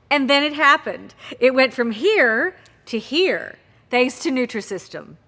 And then it happened. It went from here to here, thanks to Nutrisystem.